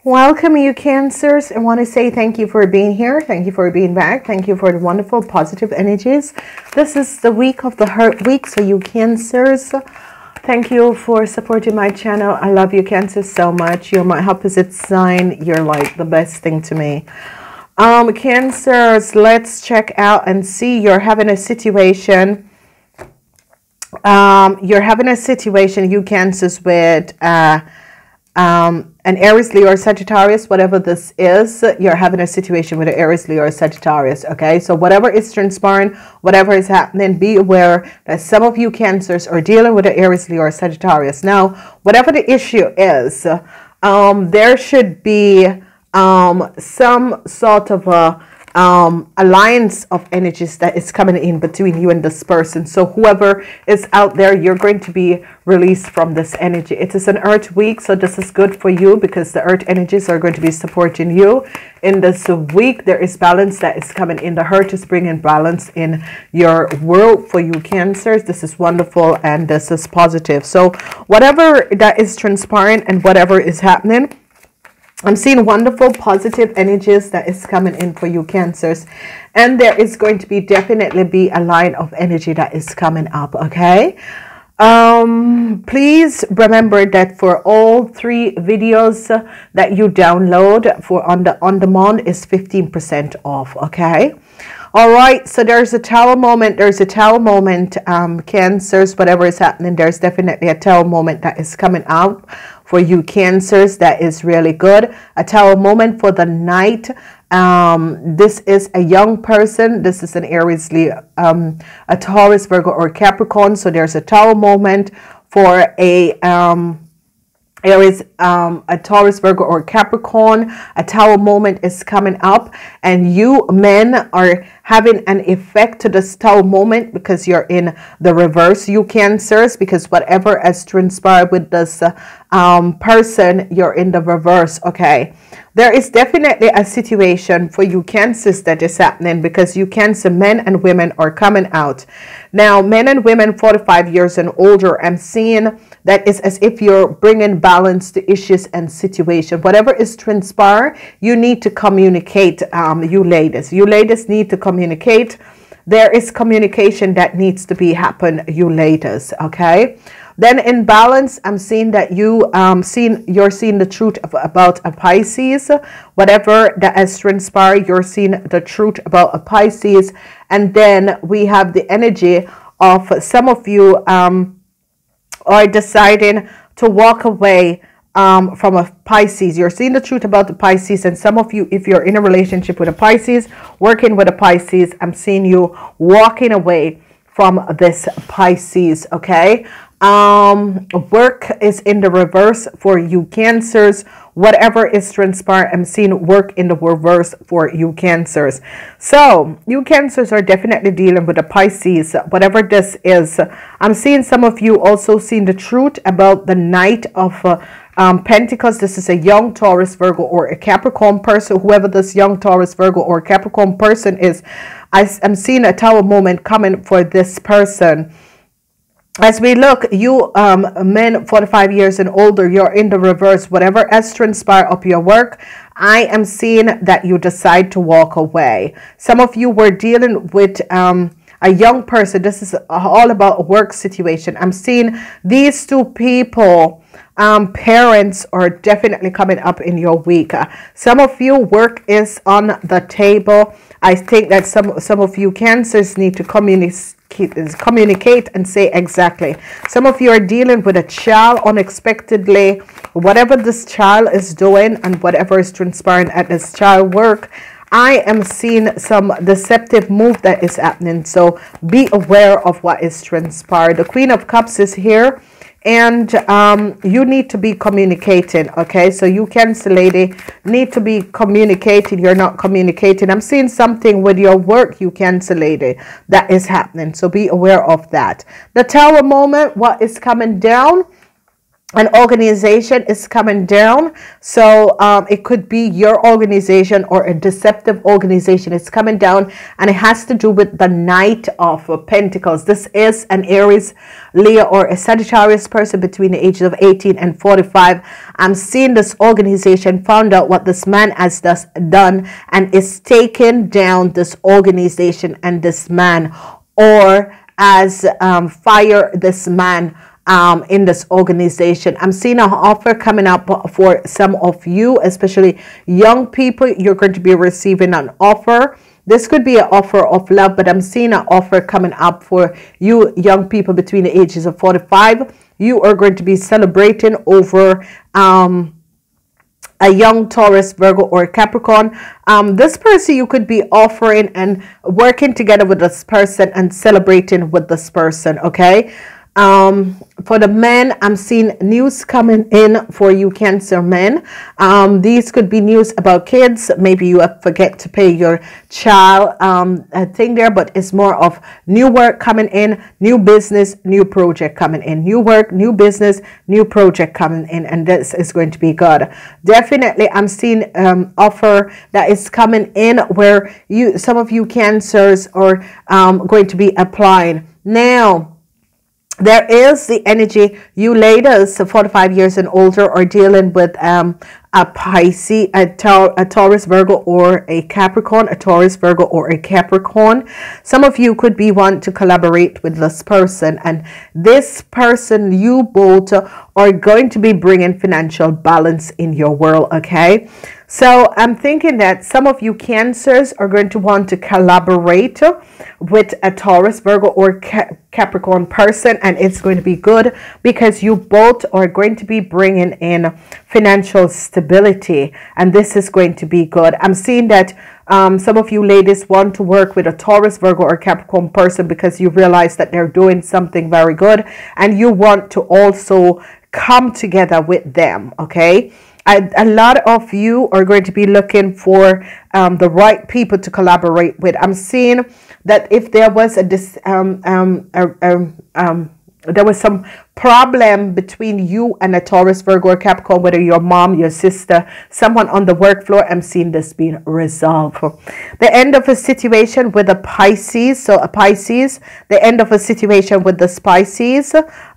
Welcome, you Cancers. I want to say thank you for being here. Thank you for being back. Thank you for the wonderful positive energies. This is the week of the Heart Week, so you Cancers, thank you for supporting my channel. I love you, Cancers, so much. You're my opposite sign. You're like the best thing to me. Cancers, let's check out and see. You're having a situation. You Cancers, with an Aries, Leo, or Sagittarius, whatever this is. You're having a situation with an Aries, Leo, or Sagittarius. Okay, so whatever is transpiring, whatever is happening, be aware that some of you Cancers are dealing with an Aries, Leo, or Sagittarius. Now, whatever the issue is, there should be some sort of a alliance of energies that is coming in between you and this person. So whoever is out there, you're going to be released from this energy. It is an Earth week, so this is good for you because the Earth energies are going to be supporting you in this week. There is balance that is coming in. The Earth is bringing balance in your world for you Cancers. This is wonderful and this is positive. So whatever that is transpiring and whatever is happening, I'm seeing wonderful positive energies that is coming in for you Cancers, and there is going to be definitely be a line of energy that is coming up. Okay, please remember that for all 3 videos that you download for on demand is 15% off. Okay, all right, so there's a tower moment. There's a tower moment, Cancers. Whatever is happening, there's definitely a tower moment that is coming out for you Cancers. That is really good. A tower moment for the night. This is a young person. This is an Aries, Leo, a Taurus, Virgo, or Capricorn. So there's a tower moment for a Aries, a Taurus, Virgo, or Capricorn. A tower moment is coming up, and you men are having an effect to this tower moment because you're in the reverse, you Cancers, because whatever has transpired with this person, you're in the reverse. Okay, there is definitely a situation for you Cancers that is happening because you Cancer men and women are coming out. Now, men and women 45 years and older, I'm seeing that is as if you're bringing balance to issues and situation. Whatever is transpiring, you need to communicate. You ladies need to communicate. There is communication that needs to be happen, you ladies. Okay, then in balance, I'm seeing that you're seeing the truth about a Pisces. Whatever that has transpired, you're seeing the truth about a Pisces. And then we have the energy of some of you are deciding to walk away from a Pisces. You're seeing the truth about the Pisces, and some of you, if you're in a relationship with a Pisces, working with a Pisces, I'm seeing you walking away from this Pisces. Okay, work is in the reverse for you Cancers. Whatever is transpired, I'm seeing work in the reverse for you Cancers. So you Cancers are definitely dealing with a Pisces, whatever this is. I'm seeing some of you also seeing the truth about the Knight of Pentacles. This is a young Taurus, Virgo, or a Capricorn person. Whoever this young Taurus, Virgo, or Capricorn person is, I'm seeing a tower moment coming for this person. As we look, you men 45 years and older, you're in the reverse. Whatever has transpired of your work, I am seeing that you decide to walk away. Some of you were dealing with a young person. This is all about a work situation. I'm seeing these 2 people, parents, are definitely coming up in your week. Some of you, work is on the table. I think that some of you Cancers need to communicate and say exactly. Some of you are dealing with a child unexpectedly. Whatever this child is doing and whatever is transpiring at this child work, I am seeing some deceptive move that is happening. So be aware of what is transpired. The Queen of Cups is here, and you need to be communicating. Okay, so you Cancer lady need to be communicating. You're not communicating. I'm seeing something with your work, you Cancer lady, that is happening, so be aware of that. The tower moment, what is coming down, An organization is coming down. So it could be your organization or a deceptive organization. It's coming down, and it has to do with the Knight of Pentacles. This is an Aries, Leo, or a Sagittarius person between the ages of 18 and 45. I'm seeing this organization found out what this man has done and is taking down this organization and this man, or as fire this man in this organization. I'm seeing an offer coming up for some of you, especially young people. You're going to be receiving an offer. This could be an offer of love, but I'm seeing an offer coming up for you young people between the ages of 45. You are going to be celebrating over a young Taurus, Virgo, or Capricorn. This person, you could be offering and working together with this person and celebrating with this person, okay? For the men, I'm seeing news coming in for you Cancer men. These could be news about kids. Maybe you forget to pay your child thing there, but it's more of new work coming in, new business, new project coming in, new work, new business, new project coming in, and this is going to be good. Definitely, I'm seeing offer that is coming in where some of you Cancers are going to be applying now. There is the energy, you ladies 45 years and older are dealing with a Pisces, a Taurus, Virgo, or a Capricorn, a Taurus, Virgo, or a Capricorn. Some of you could be wanting to collaborate with this person, and this person, you both are going to be bringing financial balance in your world, okay? So I'm thinking that some of you Cancers are going to want to collaborate with a Taurus, Virgo, or Capricorn person, and it's going to be good because you both are going to be bringing in financial stability, and this is going to be good. I'm seeing that some of you ladies want to work with a Taurus, Virgo, or Capricorn person because you realize that they're doing something very good, and you want to also come together with them, okay? A lot of you are going to be looking for the right people to collaborate with. I'm seeing that if there was there was some problem between you and a Taurus, Virgo, or Capricorn, whether your mom, your sister, someone on the work floor, I'm seeing this being resolved. The end of a situation with a Pisces, so a Pisces, the end of a situation with the Pisces,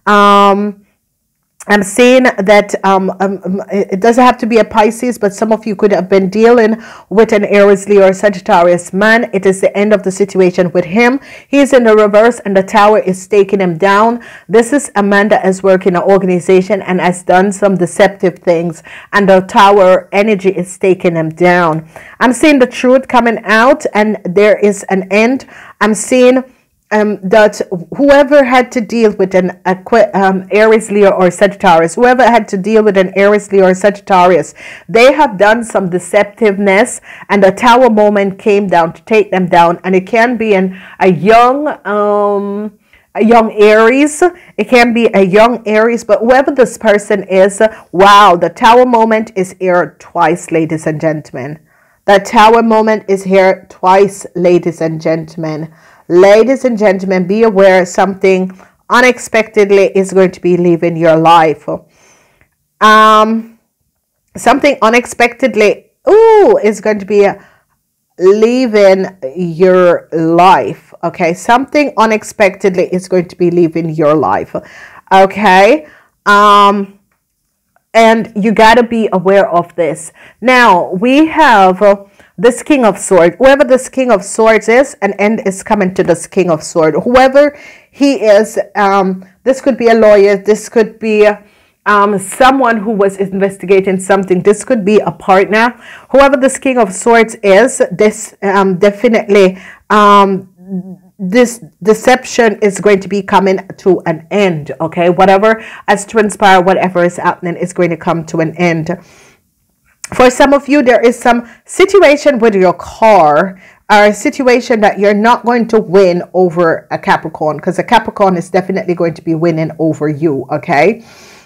I'm seeing that it doesn't have to be a Pisces, but some of you could have been dealing with an Aries, Leo, or Sagittarius man. It is the end of the situation with him. He's in the reverse, and the Tower is taking him down. This is a man that has worked in an organization and has done some deceptive things, and the Tower energy is taking him down. I'm seeing the truth coming out, and there is an end. I'm seeing that whoever had to deal with an Aries, Leo, or Sagittarius, whoever had to deal with an Aries, Leo, or Sagittarius, they have done some deceptiveness, and the Tower moment came down to take them down. And it can be a young Aries, it can be a young Aries, but whoever this person is, wow, the Tower moment is here twice, ladies and gentlemen. The Tower moment is here twice, ladies and gentlemen. Ladies and gentlemen, be aware something unexpectedly is going to be leaving your life. Something unexpectedly, is going to be leaving your life. Okay, something unexpectedly is going to be leaving your life. Okay, and you got to be aware of this. Now we have this King of Swords. Whoever this King of Swords is, an end is coming to this King of Swords. Whoever he is, this could be a lawyer, this could be someone who was investigating something, this could be a partner. Whoever this King of Swords is, this definitely this deception is going to be coming to an end. Okay, whatever has transpired, whatever is happening is going to come to an end. For some of you, there is some situation with your car, or a situation that you're not going to win over a Capricorn, because a Capricorn is definitely going to be winning over you, okay?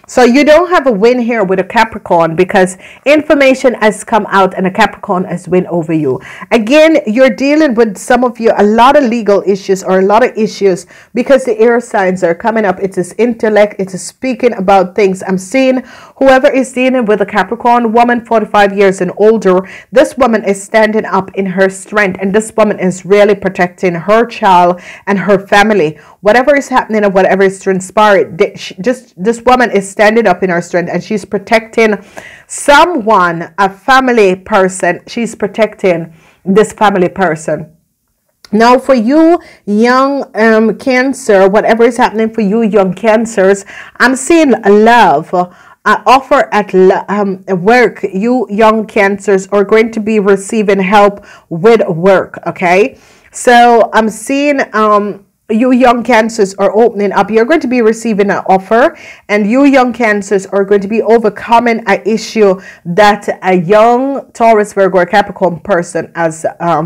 So you don't have a win here with a Capricorn because information has come out and a Capricorn has win over you. Again, you're dealing with some of you a lot of legal issues or a lot of issues because the air signs are coming up. It is intellect. It is speaking about things. I'm seeing whoever is dealing with a Capricorn woman, 45 years and older, this woman is standing up in her strength, and this woman is really protecting her child and her family. Whatever is happening or whatever is transpired, this woman is standing up in her strength and she's protecting someone, a family person. She's protecting this family person. Now for you young Cancer, whatever is happening for you young Cancers, I'm seeing love. Offer at work. You young Cancers are going to be receiving help with work. Okay, so I'm seeing you young Cancers are opening up. You're going to be receiving an offer, and you young Cancers are going to be overcoming an issue that a young Taurus, Virgo, or Capricorn person as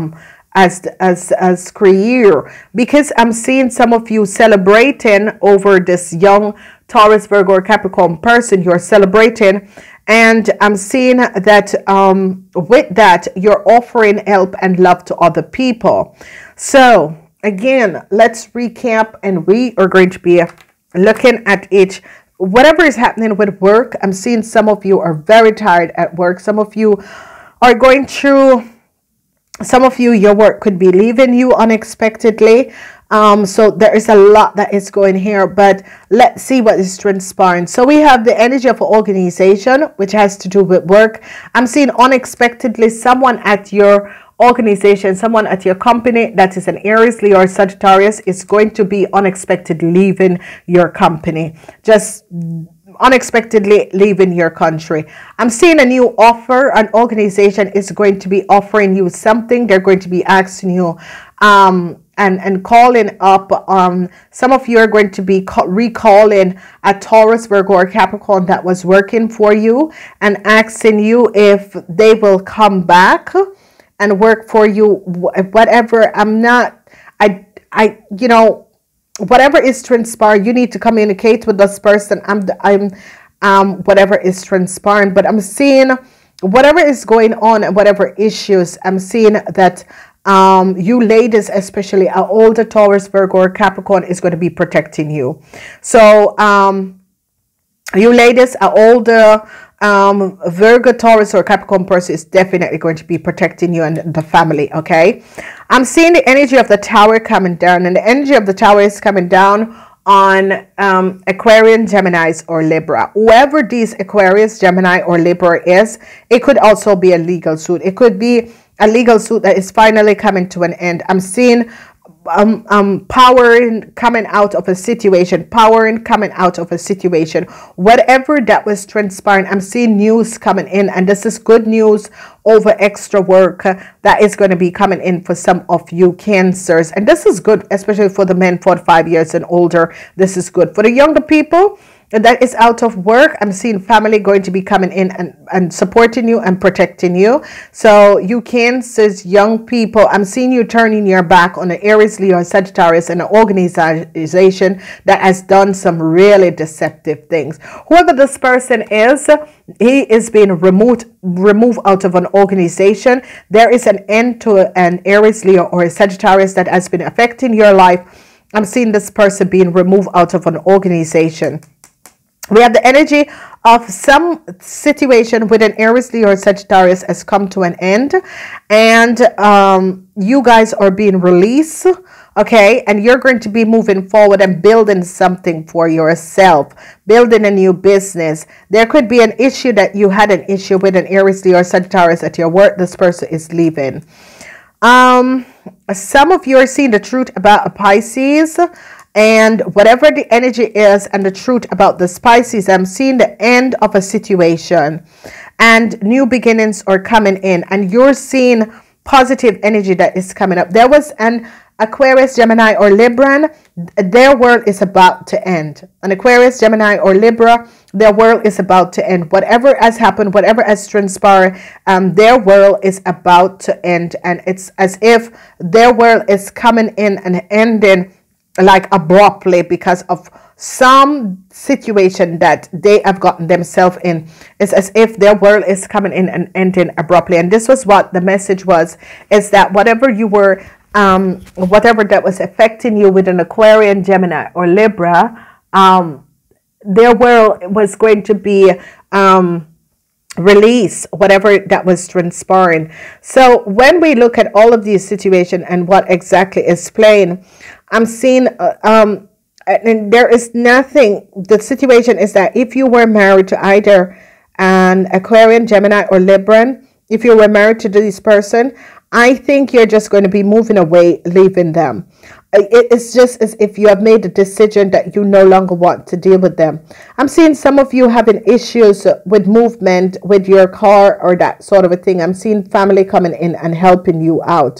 career, because I'm seeing some of you celebrating over this young Taurus, Virgo, or Capricorn person. You're celebrating, and I'm seeing that with that you're offering help and love to other people. So again, let's recap, and we are going to be looking at each. Whatever is happening with work, I'm seeing some of you are very tired at work. Some of you are going through, some of you, your work could be leaving you unexpectedly. So there is a lot that is going here, but let's see what is transpiring. So we have the energy of an organization, which has to do with work. I'm seeing unexpectedly someone at your organization, someone at your company that is an Aries, Leo, or Sagittarius is going to be unexpectedly leaving your company, just unexpectedly leaving your country. I'm seeing a new offer. An organization is going to be offering you something. They're going to be asking you and calling up. Some of you are going to be recalling a Taurus, Virgo, or Capricorn that was working for you and asking you if they will come back and work for you. Whatever, you know, whatever is transpiring, you need to communicate with this person. Whatever is transpiring, but I'm seeing whatever is going on and whatever issues, I'm seeing that you ladies, especially an older Taurus, Virgo, or Capricorn, is going to be protecting you. So you ladies, an older Virgo, Taurus, or Capricorn person is definitely going to be protecting you and the family. Okay, I'm seeing the energy of the Tower coming down, and the energy of the Tower is coming down on Aquarian, Geminis, or Libra. Whoever these Aquarius, Gemini, or Libra is, it could also be a legal suit. It could be a legal suit that is finally coming to an end. I'm seeing power coming out of a situation, whatever that was transpiring. I'm seeing news coming in, and this is good news over extra work that is going to be coming in for some of you Cancers, and this is good, especially for the men 45 years and older. This is good for the younger people that is out of work. I'm seeing family going to be coming in and supporting you and protecting you. So you Cancers, young people, I'm seeing you turning your back on the Aries, Leo, Sagittarius, and an organization that has done some really deceptive things. Whoever this person is, he is being removed out of an organization. There is an end to an Aries, Leo, or a Sagittarius that has been affecting your life. I'm seeing this person being removed out of an organization. We have the energy of some situation with an Aries, Leo, or Sagittarius has come to an end, and you guys are being released. Okay, and you're going to be moving forward and building something for yourself, building a new business. There could be an issue that you had an issue with an Aries, Leo, or Sagittarius at your work. This person is leaving. Some of you are seeing the truth about a Pisces. And whatever the energy is and the truth about the Pisces, I'm seeing the end of a situation and new beginnings are coming in, and you're seeing positive energy that is coming up. There was an Aquarius, Gemini, or Libran. Their world is about to end. An Aquarius, Gemini, or Libra, their world is about to end. Whatever has happened, whatever has transpired, their world is about to end. And it's as if their world is coming in and ending like abruptly because of some situation that they have gotten themselves in. It's as if their world is coming in and ending abruptly. And this was what the message was, is that whatever you were, whatever that was affecting you with an Aquarian, Gemini, or Libra, their world was going to be release whatever that was transpiring. So when we look at all of these situations and what exactly is playing, I'm seeing and there is nothing. The situation is that if you were married to either an Aquarian, Gemini, or Libran, if you were married to this person, I think you're just going to be moving away, leaving them. It's just as if you have made a decision that you no longer want to deal with them. I'm seeing some of you having issues with movement with your car or that sort of a thing. I'm seeing family coming in and helping you out.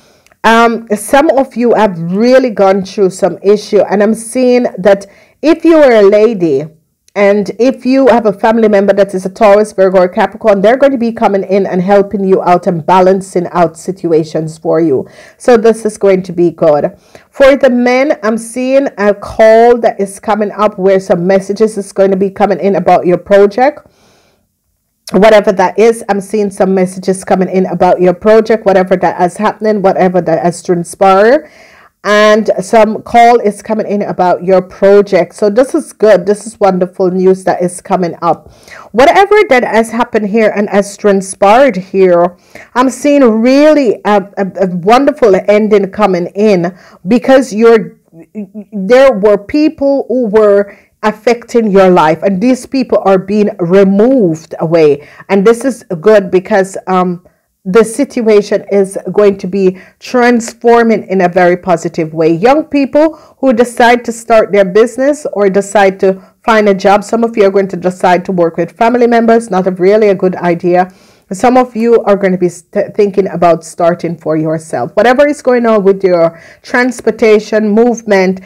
Some of you have really gone through some issue, and I'm seeing that if you are a lady and if you have a family member that is a Taurus, Virgo, or Capricorn, they're going to be coming in and helping you out and balancing out situations for you. So this is going to be good. For the men, I'm seeing a call that is coming up where some messages is going to be coming in about your project. Whatever that is, I'm seeing some messages coming in about your project, whatever that is happening, whatever that has transpired. And some call is coming in about your project. So this is good. This is wonderful news that is coming up. Whatever that has happened here and has transpired here, I'm seeing really a wonderful ending coming in, because there were people who were affecting your life, and these people are being removed away. And this is good because the situation is going to be transforming in a very positive way. Young people who decide to start their business or decide to find a job, some of you are going to decide to work with family members. Not really a good idea. Some of you are going to be thinking about starting for yourself. Whatever is going on with your transportation, movement,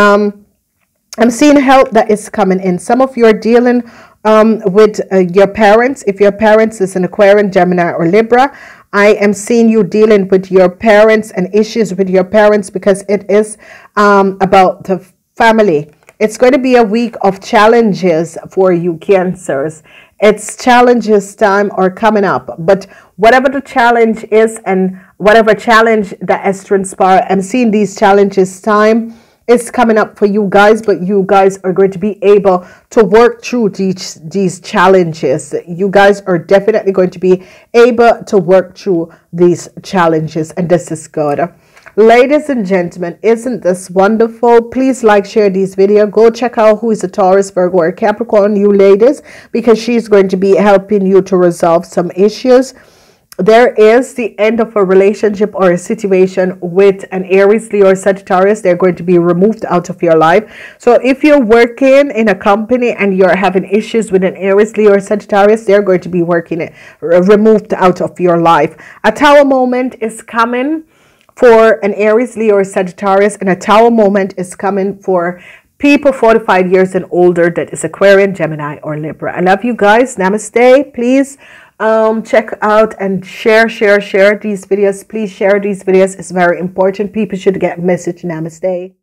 I'm seeing help that is coming in. Some of you are dealing with your parents. If your parents is an Aquarian, Gemini, or Libra, I am seeing you dealing with your parents and issues with your parents, because it is about the family. It's going to be a week of challenges for you, Cancers. It's challenges time are coming up. But whatever the challenge is and whatever challenge that has transpired, I'm seeing these challenges time is coming up for you guys, but you guys are going to be able to work through these challenges. You guys are definitely going to be able to work through these challenges, and this is good. Ladies and gentlemen, isn't this wonderful? Please like, share this video. Go check out who is a Taurus, Virgo, or Capricorn, you ladies, because she's going to be helping you to resolve some issues. There is the end of a relationship or a situation with an Aries, Leo, or Sagittarius. They're going to be removed out of your life. So if you're working in a company and you're having issues with an Aries, Leo, or Sagittarius, they're going to be removed out of your life. A Tower moment is coming for an Aries, Leo, or Sagittarius, and a Tower moment is coming for people 45 years and older, that is Aquarian, Gemini, or Libra. I love you guys. Namaste. Please check out and share these videos. Please share these videos. It's very important. People should get a message. Namaste.